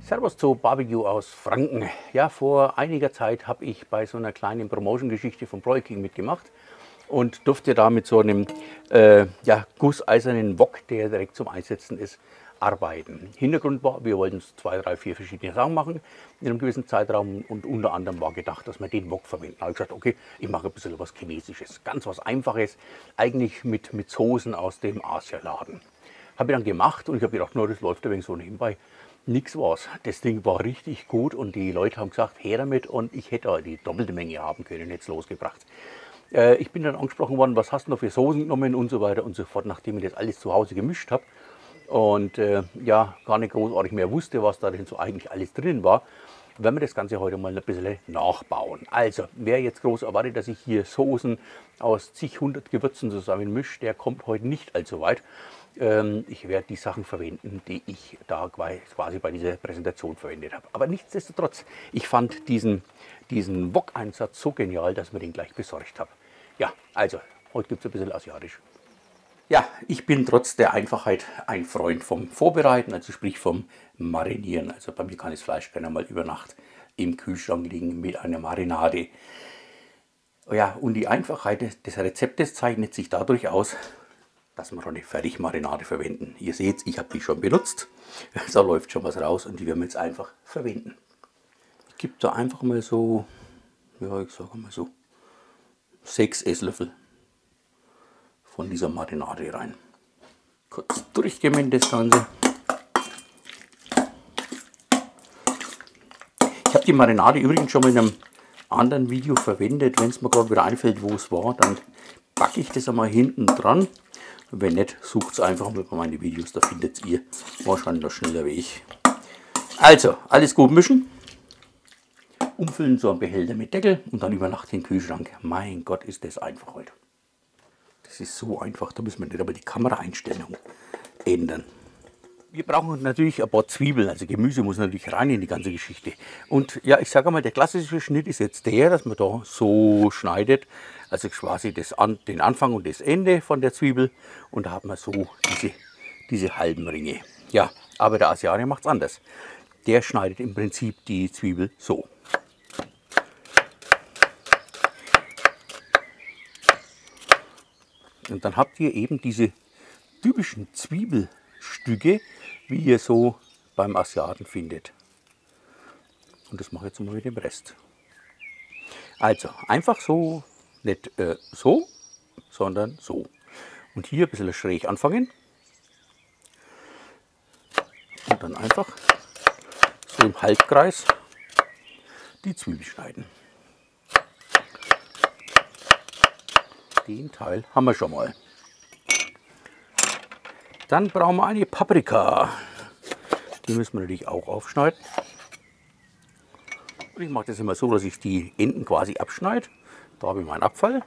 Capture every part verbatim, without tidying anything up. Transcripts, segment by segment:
Servus zu Barbecue aus Franken. Ja, vor einiger Zeit habe ich bei so einer kleinen Promotion-Geschichte von Broil-King mitgemacht und durfte da mit so einem äh, ja, gusseisernen Wok, der direkt zum Einsetzen ist, arbeiten. Hintergrund war, wir wollten zwei, drei, vier verschiedene Sachen machen in einem gewissen Zeitraum und unter anderem war gedacht, dass wir den Wok verwenden. Da habe ich gesagt, okay, ich mache ein bisschen was Chinesisches, ganz was Einfaches, eigentlich mit, mit Soßen aus dem Asialaden. Habe ich dann gemacht und ich habe gedacht, no, das läuft ein wenig so nebenbei. Nix war's. Das Ding war richtig gut und die Leute haben gesagt, her damit, und ich hätte die doppelte Menge haben können, jetzt losgebracht. Äh, ich bin dann angesprochen worden, was hast du noch für Soßen genommen und so weiter und so fort, nachdem ich das alles zu Hause gemischt habe und äh, ja, gar nicht großartig mehr wusste, was da denn so eigentlich alles drin war, werden wir das Ganze heute mal ein bisschen nachbauen. Also, wer jetzt groß erwartet, dass ich hier Soßen aus zig hundert Gewürzen zusammen mische, der kommt heute nicht allzu weit. Ähm, ich werde die Sachen verwenden, die ich da quasi bei dieser Präsentation verwendet habe. Aber nichtsdestotrotz, ich fand diesen, diesen Wok-Einsatz so genial, dass ich mir den gleich besorgt habe. Ja, also, heute gibt es ein bisschen asiatisch. Ja, ich bin trotz der Einfachheit ein Freund vom Vorbereiten, also sprich vom Marinieren. Also bei mir kann das Fleisch gerne mal über Nacht im Kühlschrank liegen mit einer Marinade. Ja, und die Einfachheit des Rezeptes zeichnet sich dadurch aus, dass wir schon eine Fertigmarinade verwenden. Ihr seht, ich habe die schon benutzt. Da läuft schon was raus und die werden wir jetzt einfach verwenden. Ich gebe da einfach mal so, ja, ich sage mal so, sechs Esslöffel von dieser Marinade rein. Kurz durchgemengt das Ganze. Ich habe die Marinade übrigens schon mal in einem anderen Video verwendet. Wenn es mir gerade wieder einfällt, wo es war, dann packe ich das einmal hinten dran. Wenn nicht, sucht es einfach mal bei meinen Videos, da findet ihr wahrscheinlich noch schneller Weg. Also, alles gut mischen. Umfüllen so einen Behälter mit Deckel und dann über Nacht in den Kühlschrank. Mein Gott, ist das einfach heute. Das ist so einfach, da müssen wir nicht aber die Kameraeinstellung ändern. Wir brauchen natürlich ein paar Zwiebeln, also Gemüse muss natürlich rein in die ganze Geschichte. Und ja, ich sage mal, der klassische Schnitt ist jetzt der, dass man da so schneidet, also quasi das an, den Anfang und das Ende von der Zwiebel, und da hat man so diese, diese halben Ringe. Ja, aber der Asianer macht es anders. Der schneidet im Prinzip die Zwiebel so. Und dann habt ihr eben diese typischen Zwiebelstücke, wie ihr so beim Asiaten findet. Und das mache ich jetzt mal mit dem Rest. Also einfach so, nicht äh, so, sondern so. Und hier ein bisschen schräg anfangen. Und dann einfach so im Halbkreis die Zwiebel schneiden. Den Teil haben wir schon mal. Dann brauchen wir eine Paprika. Die müssen wir natürlich auch aufschneiden. Und ich mache das immer so, dass ich die Enden quasi abschneide. Da habe ich meinen Abfall.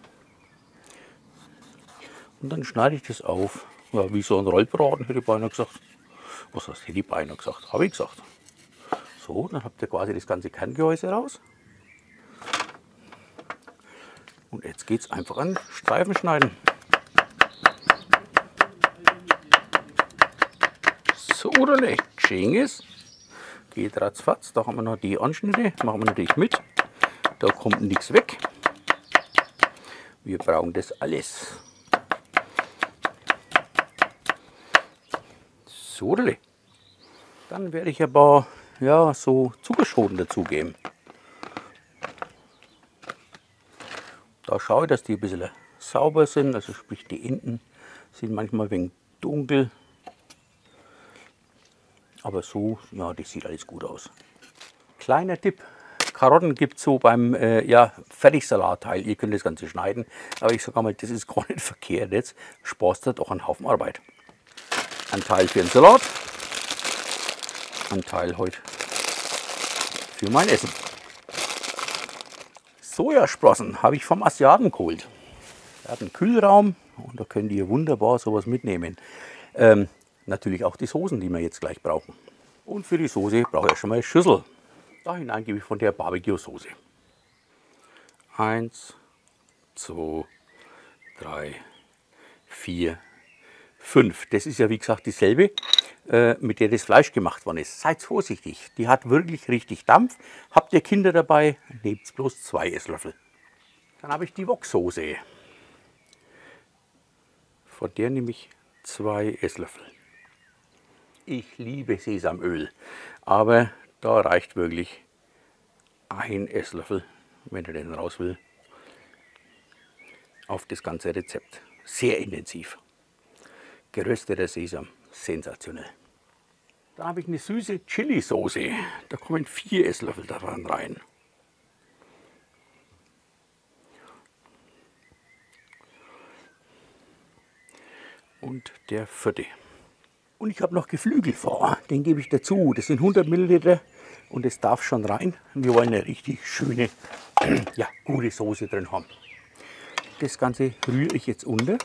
Und dann schneide ich das auf, ja, wie so ein Rollbraten, hätte ich beinahe gesagt. Was heißt, hätte ich beinahe gesagt? Habe ich gesagt. So, dann habt ihr quasi das ganze Kerngehäuse raus. Und jetzt geht es einfach an Streifen schneiden. So oder nicht? Genghis. Geht ratzfatz. Da haben wir noch die Anschnitte. Machen wir natürlich mit. Da kommt nichts weg. Wir brauchen das alles. So oder nicht? Dann werde ich aber ja, so Zuckerschoten dazugeben. Da schaue ich, dass die ein bisschen sauber sind, also sprich die Enden sind manchmal ein wenig dunkel. Aber so, ja, das sieht alles gut aus. Kleiner Tipp, Karotten gibt es so beim äh, ja, Fertigsalatteil. Ihr könnt das Ganze schneiden, aber ich sage mal, das ist gar nicht verkehrt. Jetzt sparst du doch einen Haufen Arbeit. Ein Teil für den Salat, ein Teil heute für mein Essen. Sojasprossen habe ich vom Asiaten geholt. Er hat einen Kühlraum und da könnt ihr wunderbar sowas mitnehmen. Ähm, natürlich auch die Soßen, die wir jetzt gleich brauchen. Und für die Soße brauche ich schon mal eine Schüssel. Da hinein gebe ich von der Barbecue-Soße. Eins, zwei, drei, vier, fünf. Das ist ja wie gesagt dieselbe. äh, mit der das Fleisch gemacht worden ist. Seid vorsichtig, die hat wirklich richtig Dampf. Habt ihr Kinder dabei, nehmt bloß zwei Esslöffel. Dann habe ich die Woksoße. Von der nehme ich zwei Esslöffel. Ich liebe Sesamöl, aber da reicht wirklich ein Esslöffel, wenn ihr den raus will, auf das ganze Rezept. Sehr intensiv. Gerösteter Sesam, sensationell. Dann habe ich eine süße Chili-Soße. Da kommen vier Esslöffel daran rein. Und der vierte. Und ich habe noch Geflügelfond, den gebe ich dazu. Das sind hundert Milliliter und das darf schon rein. Wir wollen eine richtig schöne, ja, gute Soße drin haben. Das Ganze rühre ich jetzt unter.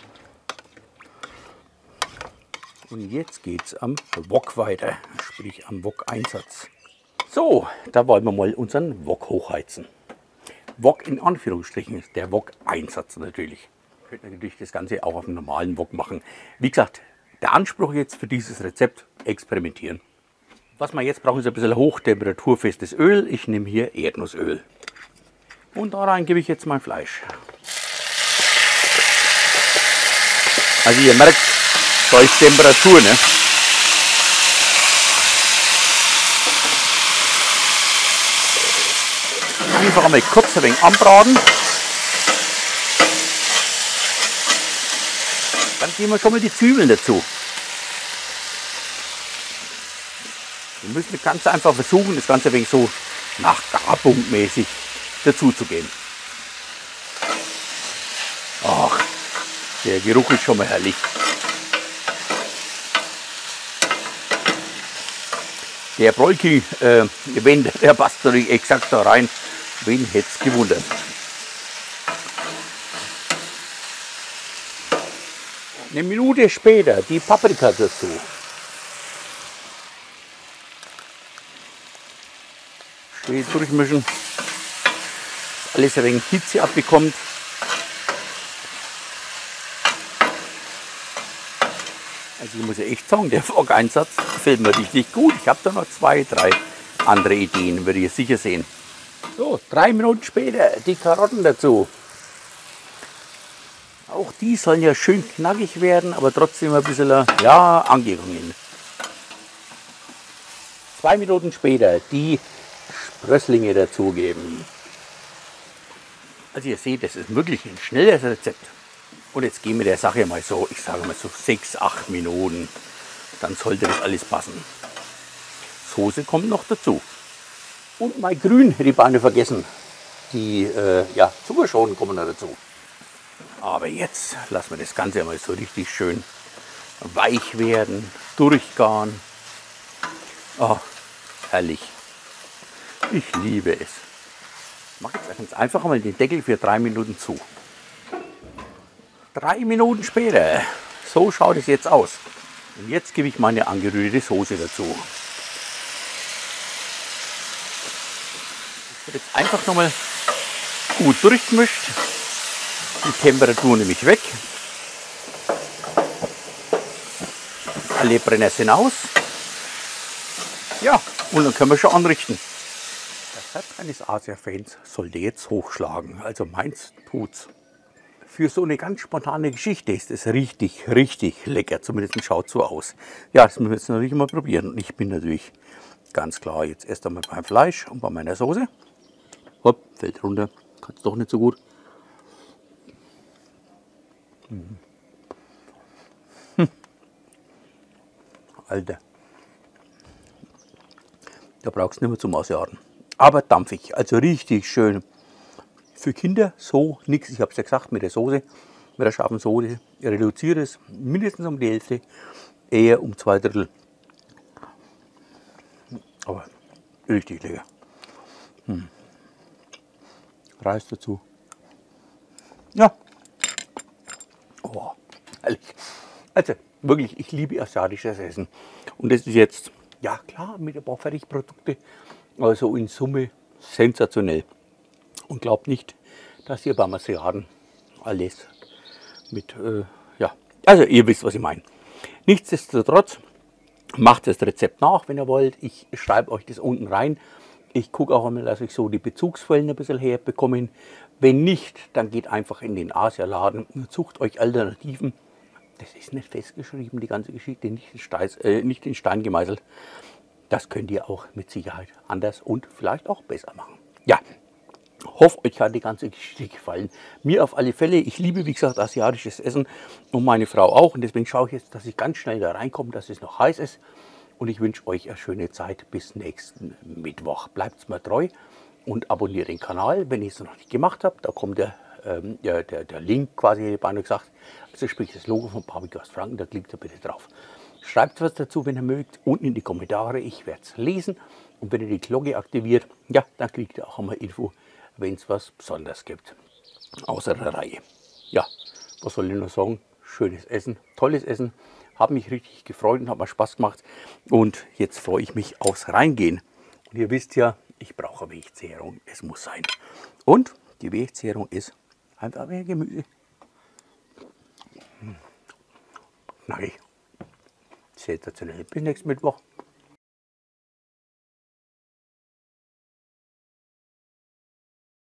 Und jetzt geht es am Wok weiter, sprich am Wok-Einsatz. So, da wollen wir mal unseren Wok hochheizen. Wok in Anführungsstrichen, der Wok-Einsatz natürlich. Ihr könnt natürlich das Ganze auch auf einem normalen Wok machen. Wie gesagt, der Anspruch jetzt für dieses Rezept, experimentieren. Was wir jetzt brauchen, ist ein bisschen hochtemperaturfestes Öl. Ich nehme hier Erdnussöl. Und da rein gebe ich jetzt mein Fleisch. Also ihr merkt, da ist Temperatur, ne? Einfach einmal kurz ein wenig anbraten. Dann geben wir schon mal die Zwiebeln dazu. Wir müssen ganz einfach versuchen, das Ganze ein wenig so nach Garpunkt mäßig dazu zu geben. Ach, der Geruch ist schon mal herrlich. Der Bräuking, äh, wenn der passt natürlich exakt da rein, wen hätte es gewundert. Eine Minute später die Paprika dazu. Schön durchmischen, dass alles ein wenig Hitze abbekommt. Also ich muss ja echt sagen, der Wok-Einsatz gefällt mir richtig gut. Ich habe da noch zwei, drei andere Ideen, würde ich sicher sehen. So, drei Minuten später die Karotten dazu. Auch die sollen ja schön knackig werden, aber trotzdem ein bisschen, ja, angegangen. Zwei Minuten später die Sprösslinge dazugeben. Also ihr seht, das ist wirklich ein schnelles Rezept. Und jetzt gehen wir der Sache mal so, ich sage mal so sechs, acht Minuten. Dann sollte das alles passen. Soße kommt noch dazu. Und mein Grün hätte ich beinahe vergessen. Die äh, ja, Zuckerschoten kommen noch dazu. Aber jetzt lassen wir das Ganze mal so richtig schön weich werden, durchgaren. Oh, herrlich. Ich liebe es. Ich mache jetzt ganz einfach mal den Deckel für drei Minuten zu. Drei Minuten später, so schaut es jetzt aus. Und jetzt gebe ich meine angerührte Soße dazu. Das wird jetzt einfach nochmal gut durchgemischt. Die Temperatur nehme ich weg. Alle Brenner sind aus. Ja, und dann können wir schon anrichten. Das Herz eines Asia-Fans sollte jetzt hochschlagen. Also meins tut's. Für so eine ganz spontane Geschichte ist es richtig, richtig lecker. Zumindest schaut so aus. Ja, das müssen wir jetzt natürlich mal probieren. Und ich bin natürlich ganz klar jetzt erst einmal beim Fleisch und bei meiner Soße. Hopp, fällt runter. Kann es doch nicht so gut. Hm. Hm. Alter. Da brauchst du nicht mehr zum Asiaten. Aber dampfig, also richtig schön. Für Kinder so nichts. Ich habe es ja gesagt, mit der Soße, mit der scharfen Soße, ich reduziere es mindestens um die Hälfte, eher um zwei Drittel. Aber richtig lecker. Hm. Reis dazu. Ja. Oh, herrlich. Also wirklich, ich liebe asiatisches Essen. Und das ist jetzt, ja klar, mit ein paar Fertigprodukte, also in Summe sensationell. Und glaubt nicht, dass ihr beim Asiaten alles mit, äh, ja, also ihr wisst, was ich meine. Nichtsdestotrotz, Macht das Rezept nach, wenn ihr wollt. Ich schreibe euch das unten rein. Ich gucke auch einmal, dass ich so die Bezugsquellen ein bisschen herbekomme. Wenn nicht, dann geht einfach in den Asialaden und sucht euch Alternativen. Das ist nicht festgeschrieben, die ganze Geschichte, nicht in, Stein, äh, nicht in Stein gemeißelt. Das könnt ihr auch mit Sicherheit anders und vielleicht auch besser machen. Ja, hoffe, euch hat die ganze Geschichte gefallen. Mir auf alle Fälle. Ich liebe, wie gesagt, asiatisches Essen und meine Frau auch. Und deswegen schaue ich jetzt, dass ich ganz schnell da reinkomme, dass es noch heiß ist. Und ich wünsche euch eine schöne Zeit bis nächsten Mittwoch. Bleibt mir treu und abonniert den Kanal, wenn ihr es noch nicht gemacht habt. Da kommt der, ähm, der, der, der Link quasi, hätte ich beinahe gesagt. Also sprich das Logo von Barbecue aus Franken, da klickt ihr bitte drauf. Schreibt was dazu, wenn ihr mögt, unten in die Kommentare. Ich werde es lesen. Und wenn ihr die Glocke aktiviert, ja, dann kriegt ihr auch einmal Info, wenn es was Besonderes gibt. Außer der Reihe. Ja, was soll ich noch sagen? Schönes Essen, tolles Essen. Habe mich richtig gefreut und hat mir Spaß gemacht. Und jetzt freue ich mich aufs Reingehen. Und ihr wisst ja, ich brauche Wegzehrung. Es muss sein. Und die Wegzehrung ist einfach mehr Gemüse. Knackig. Sensationell. Bis nächsten Mittwoch.